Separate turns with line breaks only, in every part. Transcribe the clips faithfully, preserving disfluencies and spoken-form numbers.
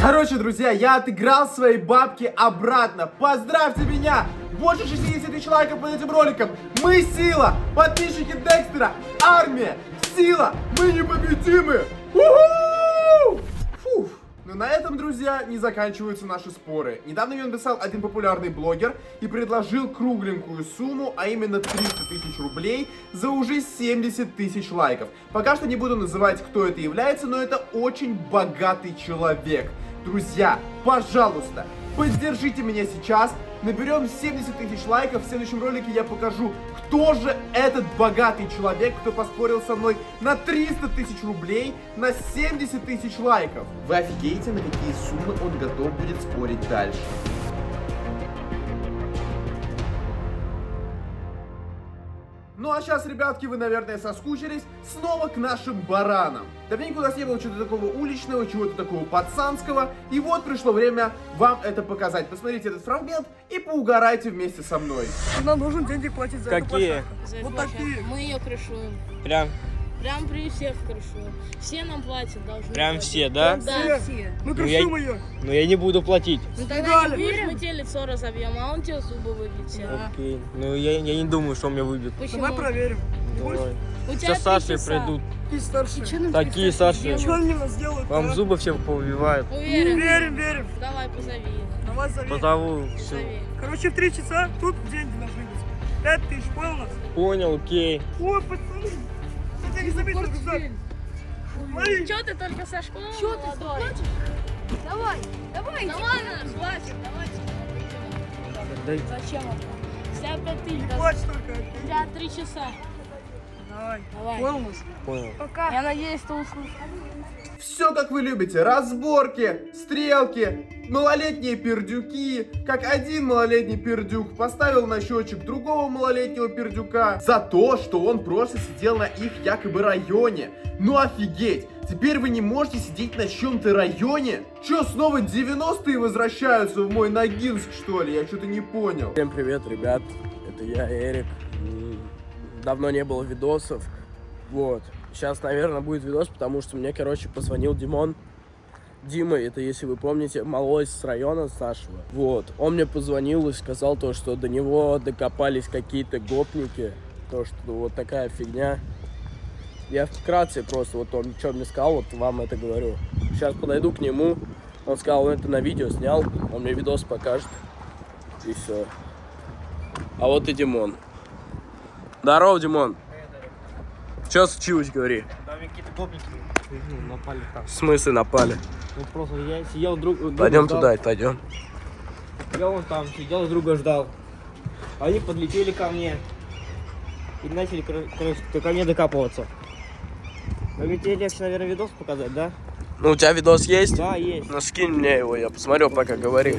Короче, друзья, я отыграл свои бабки обратно. Поздравьте меня! Больше шестидесяти тысяч лайков под этим роликом. Мы сила! Подписчики Декстера! Армия! Сила! Мы непобедимы! У-ху! Фух. Но на этом, друзья, не заканчиваются наши споры. Недавно мне написал один популярный блогер и предложил кругленькую сумму, а именно триста тысяч рублей за уже семьдесят тысяч лайков. Пока что не буду называть, кто это является, но это очень богатый человек. Друзья, пожалуйста, поддержите меня сейчас. Наберем семьдесят тысяч лайков. В следующем ролике я покажу, кто же этот богатый человек, кто поспорил со мной на триста тысяч рублей на семьдесят тысяч лайков. Вы офигеете, на какие суммы он готов будет спорить дальше. Ну а сейчас, ребятки, вы, наверное, соскучились. Снова к нашим баранам. Давненько у нас не было чего-то такого уличного, чего-то такого пацанского. И вот пришло время вам это показать. Посмотрите этот фрагмент и поугарайте вместе со мной.
Нам нужно деньги платить за
Какие?
эту площадку. Вот такие.
Мы ее крышуем.
Прям?
Прям при всех крышуем. Все нам платят, должны
Прям
платить.
все, да?
Да,
все.
все.
Мы
Ну я,
крышуем ее.
ну я не буду платить.
Ну тогда
Дали.
не будешь, мы тебе лицо разобьем, а он тебе зубы выбьет все.
Да.
Окей. Ну я, я не думаю, что он меня выбьет.
Почему?
Давай проверим. Не будешь?
Давай.
У тебя
Сейчас
три
Саши
часа.
придут.
Такие старшие.
Что нам
Такие
три часа
Саши.
Что они нас сделают?
Вам
а?
зубы все повыбивают.
Уверен?
Верим, верим.
Давай, позови их.
Давай зови.
Позову. Все.
Позови.
Короче, в три часа тут деньги должны быть. Пять тысяч, понял нас?
Понял, окей.
Ой, пацаны. Я тебя не заметил, рюкзак. Смотри.
Че ты только со школы?
Чё ты
молодой?
Давай, давай.
Да ладно, хватит, давайте.
Дай.
Зачем это? С тебя пять тысяч.
Не
да.
плачь только.
У тебя три часа.
Давай.
Давай.
Понял нас?
Понял.
Пока.
Я надеюсь, ты услышишь.
Все как вы любите. Разборки, стрелки, малолетние пердюки. Как один малолетний пердюк поставил на счетчик другого малолетнего пердюка за то, что он просто сидел на их якобы районе. Ну офигеть! Теперь вы не можете сидеть на чем-то районе? Че, снова девяностые возвращаются в мой Ногинск, что ли? Я что-то не понял.
Всем привет, ребят, это я, Эрик. Давно не было видосов, вот. Сейчас, наверное, будет видос, потому что мне, короче, позвонил Димон. Дима, это, если вы помните, малой с района с нашего. Вот, он мне позвонил и сказал то, что до него докопались какие-то гопники, то, что вот такая фигня. Я вкратце просто, вот он что мне сказал, вот вам это говорю. Сейчас подойду к нему, он сказал, он это на видео снял, он мне видос покажет, и все. А вот и Димон. Здорово, Димон. Что случилось, говори?
Там какие-то гопники ну, напали там.
В смысле напали?
Ну просто я сидел друг. друга
Пойдем
ждал.
туда, пойдем.
Я вон там сидел, друга ждал. Они подлетели ко мне и начали, короче, ко мне докапываться. А ведь тебе легче, наверное, видос показать, да?
Ну, у тебя видос есть?
Да, есть.
Ну, скинь мне его, я посмотрю, пока говори.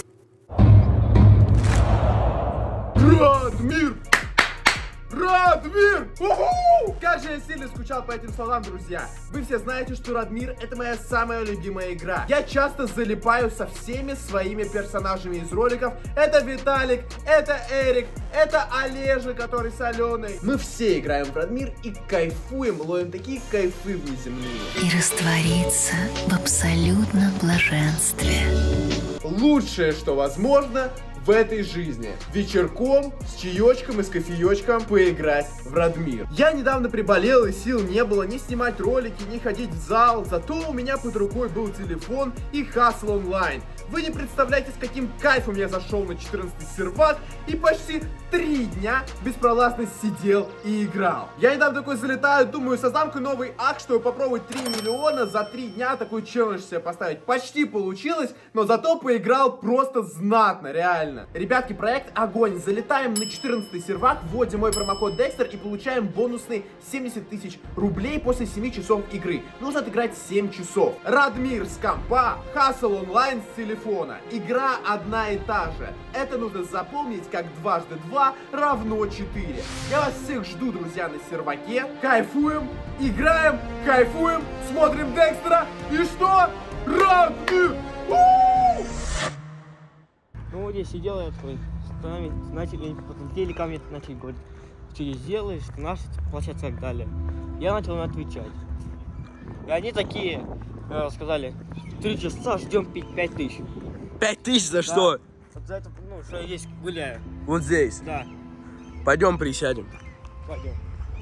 Радмир! Радмир! Уху! Как же я сильно скучал по этим словам, друзья. Вы все знаете, что Радмир — это моя самая любимая игра. Я часто залипаю со всеми своими персонажами из роликов. Это Виталик, это Эрик, это Олежа, который с Аленой. Мы все играем в Радмир и кайфуем, ловим такие кайфы внеземные.
И раствориться в абсолютном блаженстве.
Лучшее, что возможно в этой жизни. Вечерком, с чаечком и с кофеечком поиграть в Радмир. Я недавно приболел и сил не было ни снимать ролики, ни ходить в зал. Зато у меня под рукой был телефон и Hustle Online. Вы не представляете, с каким кайфом я зашел на четырнадцатый сервак и почти три дня беспролазно сидел и играл. Я недавно такой залетаю, думаю, создам-ка новый акт, чтобы попробовать три миллиона за три дня такой челлендж себе поставить. Почти получилось, но зато поиграл просто знатно, реально. Ребятки, проект огонь. Залетаем на четырнадцатый сервак, вводим мой промокод Декстер и получаем бонусные семьдесят тысяч рублей после семи часов игры. Нужно отыграть семь часов. Радмир с компа, Hustle Online с телефона. Игра одна и та же. Это нужно запомнить как дважды два равно четыре. Я вас всех жду, друзья, на серваке. Кайфуем, играем, кайфуем, смотрим Декстера. И что? Радмир! У-у-у!
Ну вот я сидел, я такой, начали, подлетели ко мне, начали говорить, что ты сделаешь, что наша площадка и так далее. Я начал им отвечать. И они такие э, сказали, три часа ждем пять тысяч.
Пять тысяч за
Да.
что?
Вот за это, ну, что я здесь гуляю.
Вот здесь.
Да,
Пойдем присядем.
пойдем.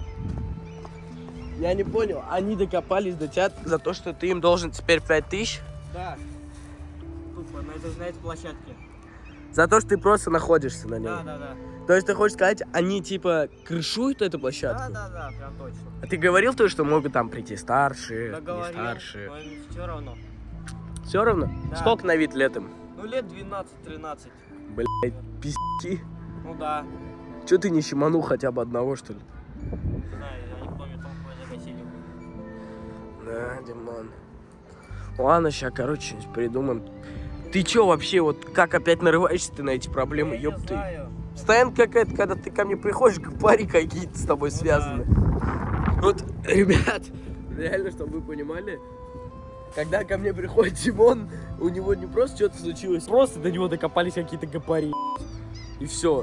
Я не понял, они докопались до тебя за то, что ты им должен теперь пять тысяч?
Да. Тут, на этой, на этой площадке.
За то, что ты просто находишься на ней.
Да, да, да.
То есть ты хочешь сказать, они типа крышуют эту площадку?
Да, да, да, прям точно.
А ты говорил то, что могут там прийти старшие,
Да,
не
говорил,
старшие?
но все равно.
Все равно?
Да.
Сколько на вид лет им?
Ну, лет двенадцать-тринадцать.
Блять, пи***ки.
Ну да.
Че ты не щеманул хотя бы одного, что ли?
Не знаю, я не помню, там какой загасили.
Да, Димон. Ладно, сейчас, короче, что-нибудь придумаем. Ты чё вообще, вот как опять нарываешься ты на эти проблемы,
Я не
ёб ты?
знаю.
Постоянно какая-то, когда ты ко мне приходишь, пари какие-то с тобой
Ну
связаны. Вот, ребят, реально, чтобы вы понимали, когда ко мне приходит Димон, у него не просто что-то случилось, просто до него докопались какие-то гопари. И все.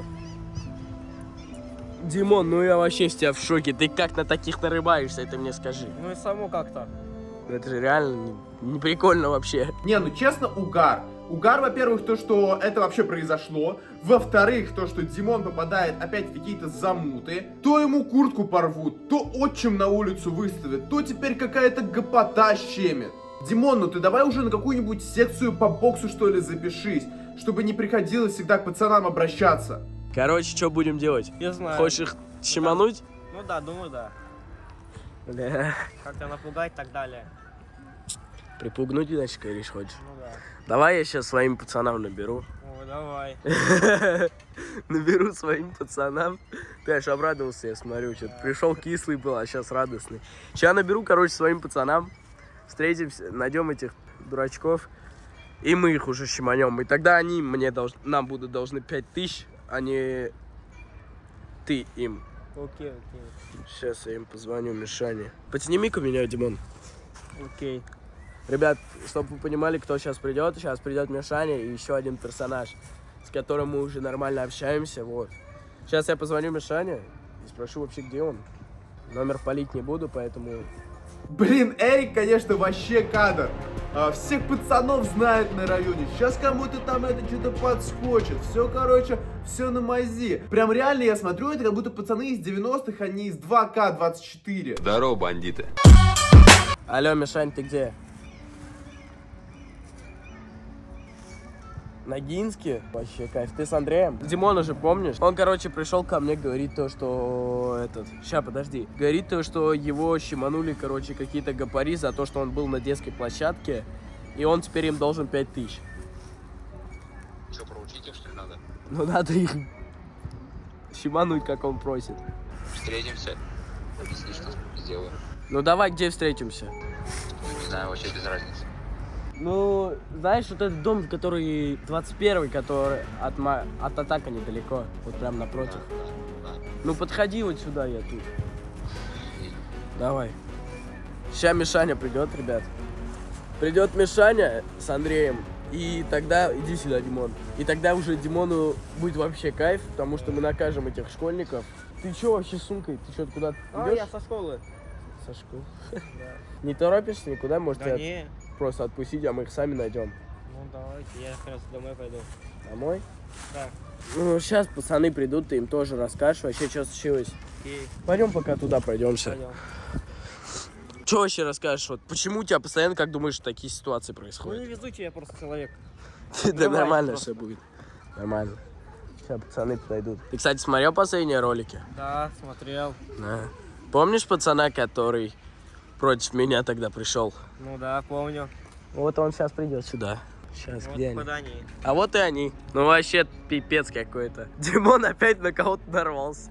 Димон, ну я вообще с тебя в шоке. Ты как на таких нарываешься, это мне скажи.
Ну и само как-то.
Это же реально не, не прикольно вообще.
Не, ну честно, угар. Угар, во-первых, то, что это вообще произошло. Во-вторых, то, что Димон попадает опять в какие-то замуты. То ему куртку порвут, то отчим на улицу выставят, то теперь какая-то гопота щемит. Димон, ну ты давай уже на какую-нибудь секцию по боксу, что ли, запишись, чтобы не приходилось всегда к пацанам обращаться.
Короче, что будем делать?
Я знаю.
Хочешь их щемануть?
Ну да, думаю, да.
Да.
Как-то напугать и так далее.
Припугнуть, значит, говоришь, хочешь?
Ну да.
Давай я сейчас своим пацанам наберу.
О, давай.
Наберу своим пацанам. Ты аж обрадовался, я смотрю. Что-то пришел кислый был, а сейчас радостный. Сейчас наберу, короче, своим пацанам. Встретимся, найдем этих дурачков. И мы их уже щеманем. И тогда они мне долж... нам будут должны пять тысяч, а не ты им.
Окей, окей.
Сейчас я им позвоню, Мишане. Подсними-ка меня, Димон.
Окей.
Ребят, чтобы вы понимали, кто сейчас придет, сейчас придет Мишаня и еще один персонаж, с которым мы уже нормально общаемся, вот. Сейчас я позвоню Мишане и спрошу вообще, где он. Номер палить не буду, поэтому...
Блин, Эрик, конечно, вообще кадр. А, всех пацанов знает на районе. Сейчас кому-то там это что-то подскочит. Все, короче, все на мази. Прям реально я смотрю, это как будто пацаны из девяностых, а не из два ка двадцать четыре.
Здорово, бандиты.
Алло, Мишань, ты где? Ногинске? Вообще кайф. Ты с Андреем? Димона же помнишь? Он, короче, пришел ко мне, говорит то, что этот... Ща, подожди. Говорит то, что его щеманули, короче, какие-то гопари за то, что он был на детской площадке. И он теперь им должен пять тысяч.
Что, проучить их, что ли, надо?
Ну, надо их щемануть, как он просит.
Встретимся. Объясни, что сделаю.
Ну, давай, где встретимся?
Ну, не знаю, вообще без разницы.
Ну, знаешь, вот этот дом, который двадцать первый, который от, ма... от атака недалеко, вот прям напротив.
Да, да.
Ну, подходи вот сюда, я тут. Давай. Сейчас Мишаня придет, ребят. Придет Мишаня с Андреем, и тогда... Иди сюда, Димон. И тогда уже Димону будет вообще кайф, потому что мы накажем этих школьников. Ты что вообще с сумкой? Ты что, куда-то
А,
идешь?
я со школы.
Со школы. Не торопишься никуда? Может,
Да
тебя
не.
просто отпустить, а мы их сами найдем.
Ну давайте, я как раз домой пойду.
Домой?
Да.
Ну, сейчас пацаны придут, ты им тоже расскажешь вообще, что случилось.
Окей.
Пойдем пока туда пройдемся.
Пойдем.
Что вообще расскажешь? Вот почему у тебя постоянно, как думаешь, такие ситуации
Ну
происходят?
невезучий я просто человек.
Да
Давай,
нормально
просто.
все будет. Нормально. Сейчас пацаны подойдут. Ты, кстати, смотрел последние ролики?
Да, смотрел.
Да. Помнишь пацана, который против меня тогда пришел?
Ну да, помню.
Вот он сейчас придет сюда. Сейчас,
Вот
где они?
куда они?
А вот и они. Ну вообще пипец какой-то. Димон опять на кого-то нарвался.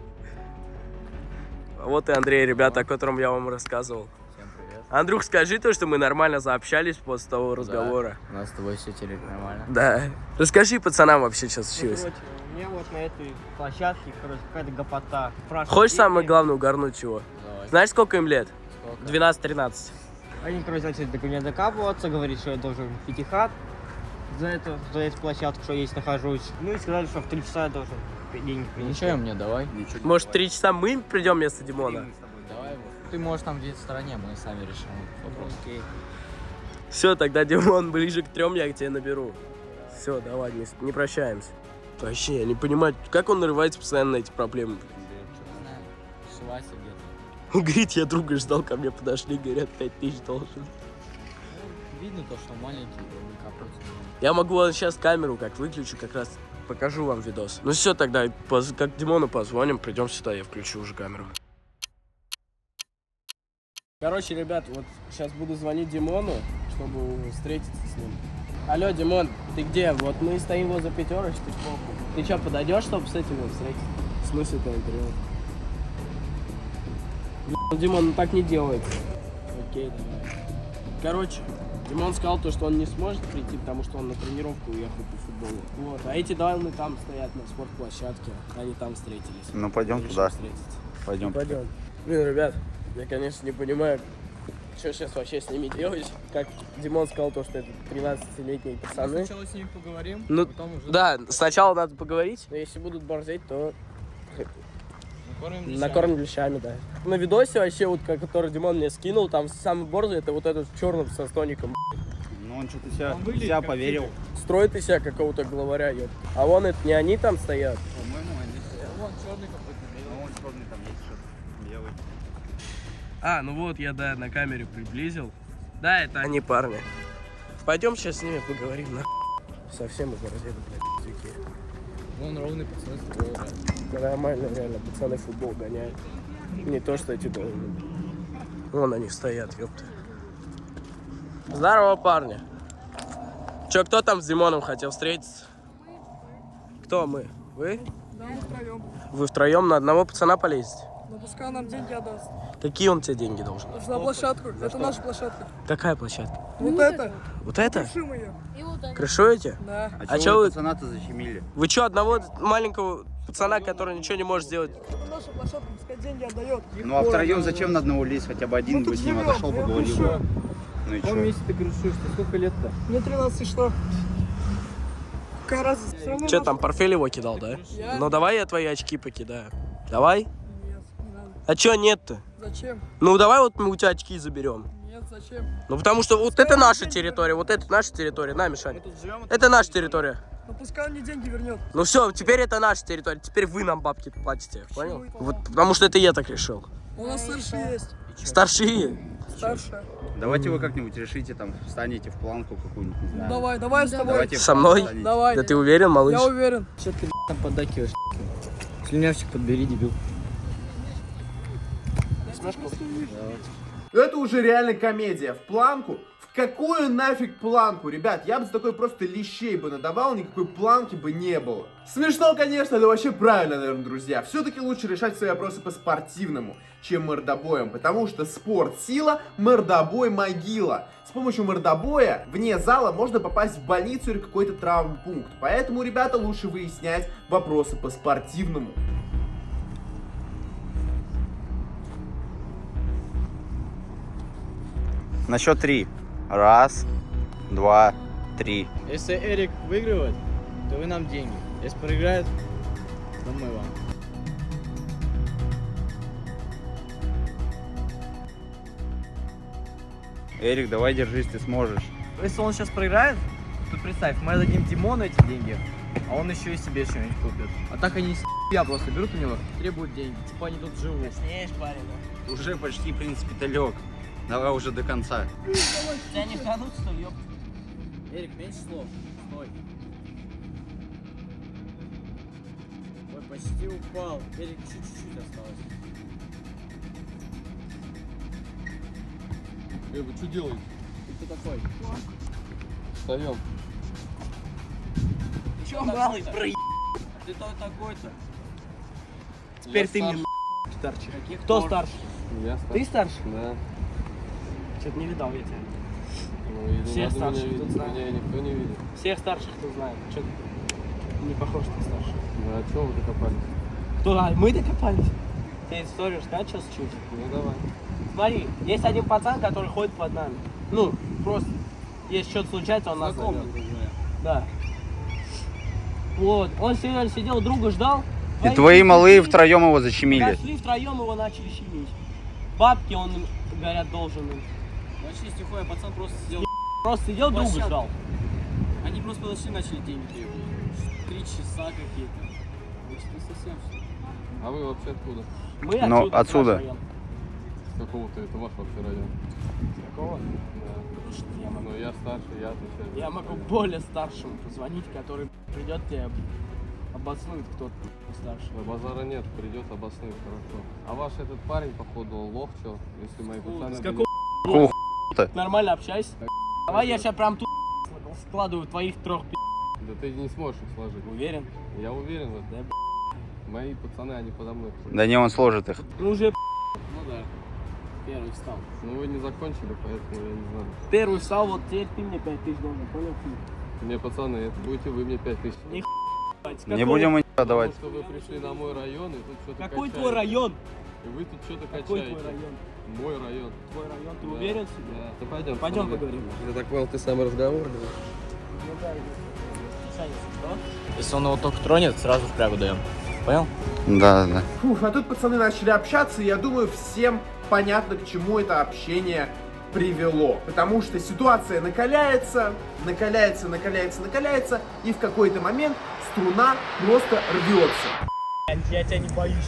А вот и Андрей, ребята, о котором я вам рассказывал.
Всем привет.
Андрюх, скажи то, что мы нормально заобщались после того разговора.
У нас с тобой все нормально.
Да. Расскажи пацанам вообще, что
Ну,
случилось.
короче, у меня вот на этой площадке, короче, какая-то гопота. Спрашивают,
Хочешь
есть
самое
ли-
главное угорнуть чего?
Давай.
Знаешь, сколько им лет?
Сколько?
двенадцать-тринадцать.
Они, короче, начали до меня докапываться, говорить, что я должен пятихат за это, за эту площадку, что я здесь нахожусь. Ну и сказали, что в три часа я должен деньги принести.
Ничего мне давай.
Может, в три часа мы придем вместо Димона?
Давай. Ты можешь там где-то в стороне, мы сами решим вопрос.
Окей.
Все, тогда, Димон, ближе к трем я к тебе наберу. Все, давай, не, не прощаемся. Вообще, я не понимаю, как он нарывается постоянно на эти проблемы.
Шивайся где-то.
Он говорит, я друга ждал, ко мне подошли, говорят, пять тысяч должен.
Видно то, что маленький, не капает.
Я могу вот сейчас камеру как выключу, как раз покажу вам видос. Ну все, тогда поз- как Димону позвоним, придем сюда, я включу уже камеру. Короче, ребят, вот сейчас буду звонить Димону, чтобы встретиться с ним. Алло, Димон, ты где? Вот мы стоим возле пятерочки. Ты что, подойдешь, чтобы с этим встретиться? В смысле это интервью? Ну, Димон, ну так не делается. Окей, давай. Короче, Димон сказал то, что он не сможет прийти, потому что он на тренировку уехал по футболу. Вот. А эти давно там стоят на спортплощадке. Они там встретились.
Ну пойдем туда. Пойдем.
Пойдем. Блин, ребят, я, конечно, не понимаю, что сейчас вообще с ними делать. Как Димон сказал, то, что это тринадцатилетние пацаны.
Сначала с ними поговорим,
Ну,
потом уже...
да, сначала надо поговорить, но если будут борзеть, то
Накормим лещами.
накормим лещами, да. На видосе вообще, вот, который Димон мне скинул, там самый борзый, это вот этот в черном со стоником.
Ну он что-то себя,
Он выглядит
себя
как
поверил.
Строит из себя какого-то главаря, ёп. А вон это не они там стоят.
По-моему, они...
Вон черный какой-то.
Ну он черный, там есть что-то белый.
А, ну вот я, да, на камере приблизил. Да, это они парни. Пойдем сейчас с ними поговорим, на. Совсем оборзели, блядь, языки.
Вон ровный пацан с тобой играет.
Нормально, реально, пацаны футбол гоняют. Не то, что эти должны. Вон они стоят, ёпта. Здорово, парни. Чё, кто там с Димоном хотел встретиться? Кто мы? Вы?
Да, мы втроем.
Вы втроем на одного пацана полезете?
Но пускай нам деньги отдаст.
Какие он тебе деньги должен?
За площадку. Это наша площадка.
Какая площадка?
Вот это.
Вот это?
Крушим ее.
И вот это.
Крышуете?
Да.
А,
А
чё
чё
вы
вы-
пацана-то защемили?
Вы чё, одного маленького пацана, который ничего не может сделать?
Это наша площадка, пускай деньги отдает.
Ну а втроем зачем на одного лезть? Хотя бы один
Ну,
бы
тут
с ним
живем,
отошел,
я
поговорил.
крышу.
Ну и
В каком
чё?
месте ты крышуешь? Ты сколько лет-то?
Мне тринадцать что? Какая разница? Все равно
Че
наша.
там, портфель его кидал, да?
Я?
Ну давай я твои очки покидаю. Давай?
Нет, не надо.
А чё нет-то?
Зачем?
Ну давай вот мы у тебя очки заберем.
Нет, зачем?
Ну потому что вот это наша территория, вот это наша территория. На, Мишань.
Тут живем,
Это наша территория.
Ну пускай он мне деньги вернет.
Ну все, теперь это наша территория. Теперь вы нам бабки платите. Понял?
Почему?
Вот потому что это я так решил.
У нас старшие есть.
Старшие.
Старшая.
Давайте вы как-нибудь решите, там, встанете в планку какую-нибудь, не знаю.
Давай, давай с тобой.
Давайте в
Со
планку
мной?
встанете.
Давай.
Да ты уверен, малыш?
Я уверен.
Что ты там поддакиваешь? Слюнявчик подбери, дебил.
Это уже реально комедия. В планку? В какую нафиг планку? Ребят, я бы за такой просто лещей бы надавал, никакой планки бы не было. Смешно, конечно, это вообще правильно, наверное, друзья. Все-таки лучше решать свои вопросы по-спортивному, чем мордобоем. Потому что спорт сила, мордобой могила. С помощью мордобоя вне зала можно попасть в больницу или какой-то травмпункт. Поэтому, ребята, лучше выяснять вопросы по-спортивному.
На счет три. Раз, два, три.
Если Эрик выигрывает, то вы нам деньги. Если проиграет, то мы вам.
Эрик, давай держись, ты сможешь.
Если он сейчас проиграет, то представь, мы дадим Димону эти деньги, а он еще и себе что-нибудь купит. А так они с я просто берут у него, требуют деньги. Типа они тут живут.
Краснеешь, парень, да?
Уже почти, в принципе-то лег. Давай уже до конца.
Тебя не втянут, что ли, ёп?
Эрик, меньше слов. Стой. Ой, почти упал. Эрик, чуть-чуть осталось.
Эй, вы что делаете?
Ты кто такой?
Встаем.
Чё, малый, проеб... Ты кто такой-то?
Теперь ты мне старший. Кто старше?
Я старше.
Ты старше?
Да.
Что-то не видал я тебя.
Ну, и
Всех
надо
старших
меня
тут
видеть,
знаю.
меня никто не видит.
Всех старших кто знает. Что не похож ты старше.
Ну, а чё вы докопались?
Кто? А, мы докопались. Тебе историю рассказать, что случилось?
Ну, давай.
Смотри, есть один пацан, который ходит под нами. Ну, просто, если что-то случается, он нас зовет. Да. Вот, он сидел, сидел, друга ждал.
И твои малые втроем его защемили.
Нашли втроем, его начали щемить. Бабки он, им, говорят, должен им.
Вообще, стихуя, пацан просто сидел.
Просто сидел, друга
Площадка.
ждал.
Они просто подошли, начали деньги требовать. Три часа какие-то. Вы что, совсем что ли?
А вы вообще откуда?
Мы
Ну,
отсюда.
отсюда.
с нашего района.
С какого-то, это ваш вообще район?
Какого?
Да.
Я могу,
Ну, я старше, я отвечаю.
я могу более старшему позвонить, который придет тебе обоснует, кто старше.
Да базара нет, придет обоснует, хорошо. А ваш этот парень, походу, лох, чё? Если мои пацаны...
С
были-
какого
Какого х**-то?
Нормально общайся. Давай я сейчас прям тут складываю твоих трех пи***.
Да ты не сможешь их сложить.
Уверен?
Я уверен в этом.
Да,
Мои пацаны, они подо мной.
Да не, он сложит их.
Ну уже
Ну да.
первый встал.
Ну вы не закончили, поэтому я не знаю.
Первый встал, вот теперь ты мне пять тысяч должен, понял?
Мне, пацаны, это будете вы мне пять тысяч.
Не
Не будем мы
Потому
давать.
что вы пришли на мой район и тут что-то
Какой
качаете.
твой район?
И вы тут что-то
Какой
качаете.
твой район?
Мой район.
Твой район, ты
Да.
уверен в себе?
Да. Да пойдем.
Пойдем
смотри.
поговорим.
Я так понял, ты самый разговорный.
Ну да, специально, да?
Если он его только тронет, сразу в прягу даем. Понял?
Да, да.
Фух, а тут пацаны начали общаться, и я думаю, всем понятно, к чему это общение привело. Потому что ситуация накаляется, накаляется, накаляется, накаляется, и в какой-то момент струна просто рвется.
Я тебя не боюсь.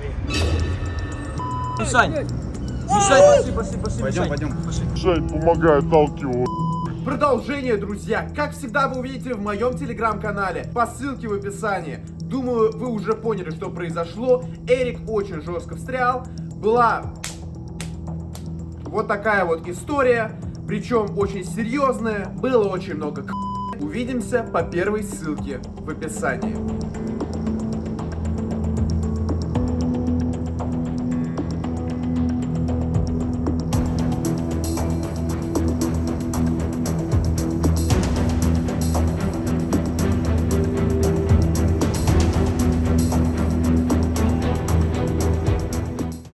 Мишань! Мишань, пошли, пошли, пошли.
Пойдем, пойдем.
Жень, помогай, отталкивай.
Продолжение, друзья, как всегда вы увидите в моем телеграм-канале по ссылке в описании. Думаю, вы уже поняли, что произошло. Эрик очень жестко встрял. Была вот такая вот история, причем очень серьезная. Было очень много к***. Увидимся по первой ссылке в описании.